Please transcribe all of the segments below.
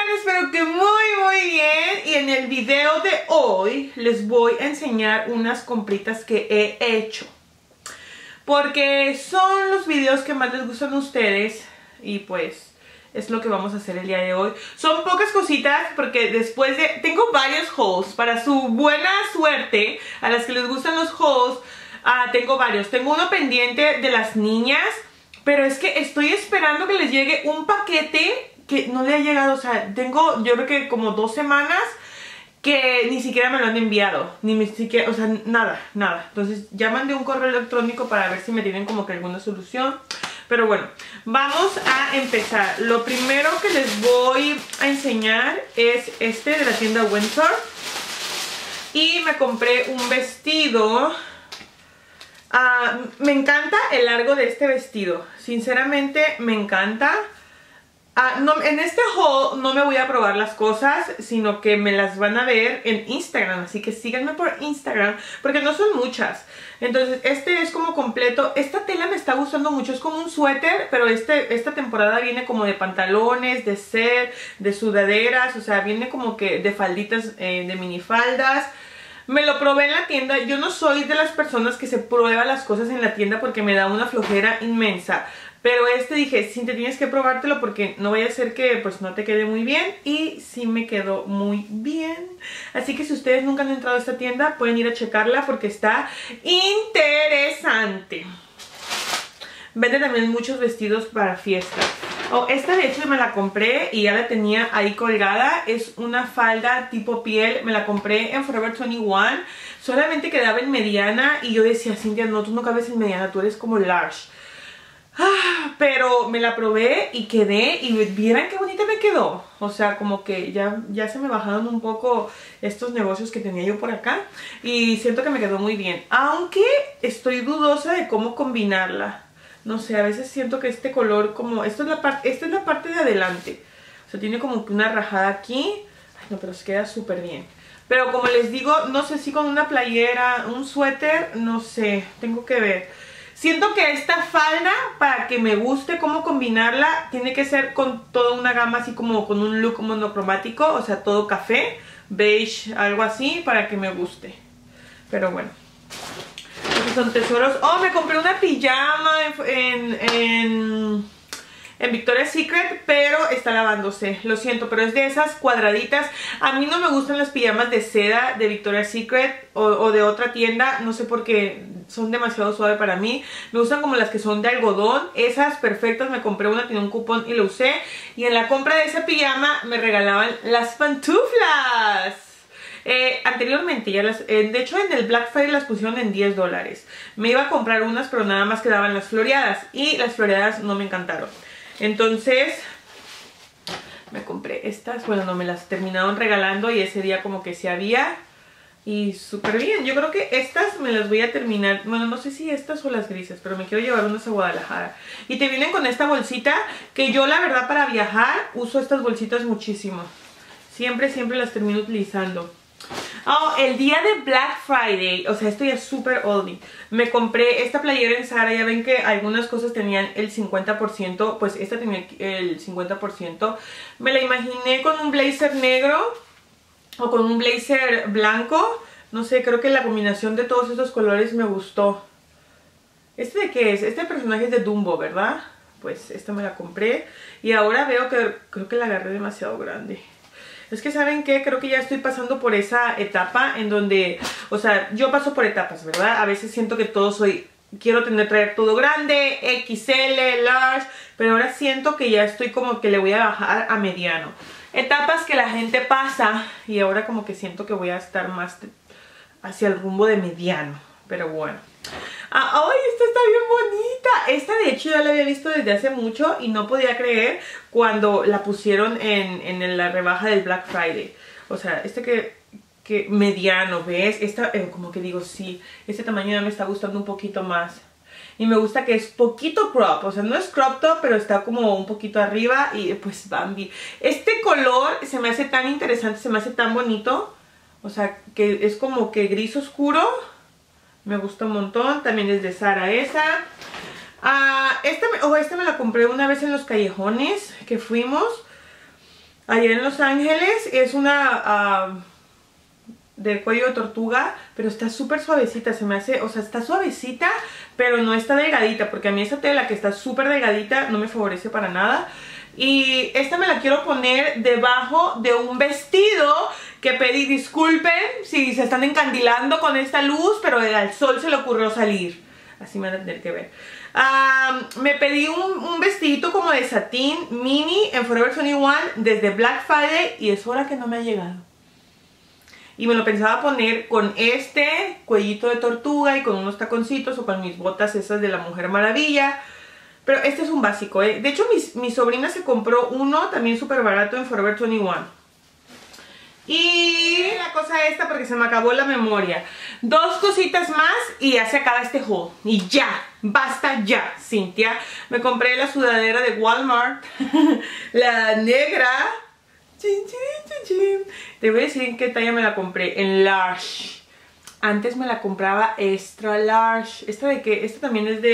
Espero que muy bien. Y en el video de hoy les voy a enseñar unas compritas que he hecho, porque son los videos que más les gustan a ustedes. Y pues es lo que vamos a hacer el día de hoy. Son pocas cositas porque después de... Tengo varios hauls para su buena suerte. A las que les gustan los hauls, tengo varios. Tengo uno pendiente de las niñas, pero es que estoy esperando que les llegue un paquete que no le ha llegado. O sea, tengo yo creo que como 2 semanas que ni siquiera me lo han enviado. Ni siquiera, o sea, nada. Entonces ya mandé un correo electrónico para ver si me tienen como que alguna solución. Pero bueno, vamos a empezar. Lo primero que les voy a enseñar es este de la tienda Windsor. Y me compré un vestido. Me encanta el largo de este vestido. Sinceramente me encanta. En este haul no me voy a probar las cosas, sino que me las van a ver en Instagram. Así que síganme por Instagram, porque no son muchas. Entonces este es como completo. Esta tela me está gustando mucho. Es como un suéter, pero esta temporada viene como de pantalones, de set, de sudaderas. O sea, viene como que de falditas, de minifaldas. Me lo probé en la tienda. Yo no soy de las personas que se prueba las cosas en la tienda porque me da una flojera inmensa. Pero dije, sí te tienes que probártelo porque no vaya a ser que pues no te quede muy bien. Y sí me quedó muy bien. Así que si ustedes nunca han entrado a esta tienda, pueden ir a checarla porque está interesante. Vende también muchos vestidos para fiestas. Esta de hecho me la compré y ya la tenía ahí colgada. Es una falda tipo piel. Me la compré en Forever 21. Solamente quedaba en mediana y yo decía, Cintia, no, tú no cabes en mediana, tú eres como large. Pero me la probé y quedé, y vieran qué bonita me quedó. O sea, como que ya se me bajaron un poco estos negocios que tenía yo por acá. Y siento que me quedó muy bien. Aunque estoy dudosa de cómo combinarla. No sé, a veces siento que este color como... esta es la parte de adelante. O sea, tiene como que una rajada aquí. Ay, no, pero se queda súper bien. Pero como les digo, no sé si con una playera, un suéter, no sé, tengo que ver. Siento que esta falda, para que me guste cómo combinarla, tiene que ser con toda una gama así como con un look monocromático. O sea, todo café, beige, algo así, para que me guste. Pero bueno, estos son tesoros. Me compré una pijama en Victoria's Secret, pero está lavándose. Lo siento, pero es de esas cuadraditas. A mí no me gustan las pijamas de seda de Victoria's Secret o de otra tienda. No sé por qué, son demasiado suaves para mí. Me gustan como las que son de algodón. Esas perfectas, me compré una, tenía un cupón y lo usé. Y en la compra de esa pijama me regalaban las pantuflas. Anteriormente ya de hecho en el Black Friday las pusieron en $10. Me iba a comprar unas, pero nada más quedaban las floreadas. Y las floreadas no me encantaron. Entonces me compré estas. Bueno, no, me las terminaron regalando y ese día como que sí había. Y súper bien. Yo creo que estas me las voy a terminar. Bueno, no sé si estas o las grises, pero me quiero llevar unas a Guadalajara. Y te vienen con esta bolsita, que yo la verdad para viajar uso estas bolsitas muchísimo. Siempre las termino utilizando. El día de Black Friday, o sea, esto ya es súper oldie. Me compré esta playera en Zara. Ya ven que algunas cosas tenían el 50%, pues esta tenía el 50%. Me la imaginé con un blazer negro o con un blazer blanco. No sé, creo que la combinación de todos estos colores me gustó. ¿Este de qué es? Este personaje es de Dumbo, ¿verdad? Pues esta me la compré y ahora veo que creo que la agarré demasiado grande. Es que ¿saben qué? Creo que ya estoy pasando por esa etapa en donde, o sea, yo paso por etapas, ¿verdad? A veces siento que quiero traer todo grande, XL, large, pero ahora siento que ya estoy como que le voy a bajar a mediano. Etapas que la gente pasa y ahora como que siento que voy a estar más hacia el rumbo de mediano, pero bueno. ¡Ay, esta está bien bonita! Esta de hecho ya la había visto desde hace mucho y no podía creer cuando la pusieron en la rebaja del Black Friday. O sea, que mediano, ¿ves? Esta, como que digo, sí, este tamaño ya me está gustando un poquito más. Y me gusta que es poquito crop, o sea, no es crop top, pero está como un poquito arriba y pues Bambi. Este color se me hace tan interesante, se me hace tan bonito. O sea, que es como que gris oscuro. Me gusta un montón. También es de Zara esa. Esta me la compré una vez en los callejones que fuimos. allá en Los Ángeles. Es una de cuello de tortuga, pero está súper suavecita, se me hace, o sea, está suavecita, pero no está delgadita, porque a mí esta tela que está súper delgadita no me favorece para nada. Y esta me la quiero poner debajo de un vestido que pedí. Disculpen si se están encandilando con esta luz, pero al sol se le ocurrió salir. Así me van a tener que ver. Me pedí un vestidito como de satín mini en Forever 21 desde Black Friday y es hora que no me ha llegado. Y me lo pensaba poner con este cuellito de tortuga y con unos taconcitos o con mis botas esas de la Mujer Maravilla. Pero este es un básico, ¿eh? De hecho, mi sobrina se compró uno también súper barato en Forever 21. Y la cosa esta, porque se me acabó la memoria. 2 cositas más y ya se acaba este haul. Y ya, basta ya, Cintia. Me compré la sudadera de Walmart. La negra. Te voy a decir en qué talla me la compré. En large. Antes me la compraba extra large. ¿Esta de qué? Esta también es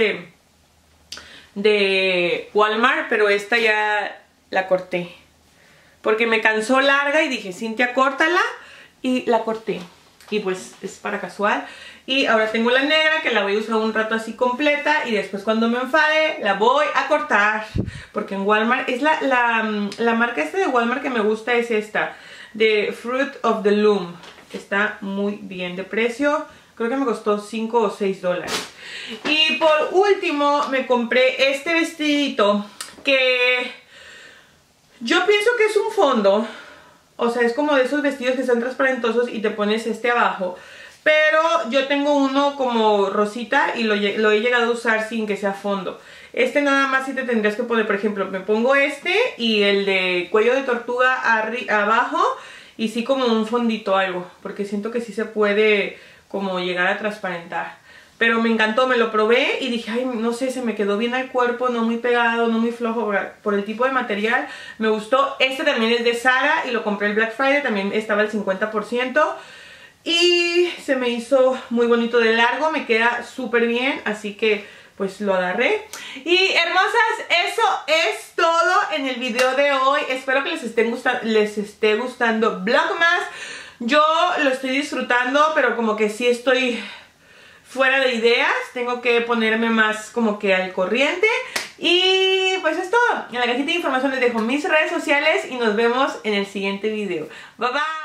de Walmart, pero esta ya la corté. Porque me cansó larga y dije, Cintia, córtala. Y la corté. Y pues es para casual. Y ahora tengo la negra que la voy a usar un rato así completa. Y después cuando me enfade la voy a cortar. Porque en Walmart es la marca esta de Walmart que me gusta es esta. De Fruit of the Loom. Está muy bien de precio. Creo que me costó 5 o 6 dólares. Y por último me compré este vestidito que yo pienso que es un fondo. O sea, es como de esos vestidos que están transparentosos y te pones este abajo. Pero yo tengo uno como rosita y lo he llegado a usar sin que sea fondo. Este nada más si te tendrías que poner, por ejemplo, me pongo este y el de cuello de tortuga abajo y sí como un fondito algo. Porque siento que sí se puede como llegar a transparentar. Pero me encantó, me lo probé y dije, ay, no sé, se me quedó bien al cuerpo, no muy pegado, no muy flojo por el tipo de material. Me gustó. Este también es de Zara y lo compré el Black Friday, también estaba al 50%. Y se me hizo muy bonito de largo, me queda súper bien, así que pues lo agarré. Y hermosas, eso es todo en el video de hoy. Espero que les esté gustando Vlogmas. Yo lo estoy disfrutando, pero como que sí estoy fuera de ideas, tengo que ponerme más como que al corriente. Y pues es todo. En la cajita de información les dejo mis redes sociales y nos vemos en el siguiente video. Bye bye.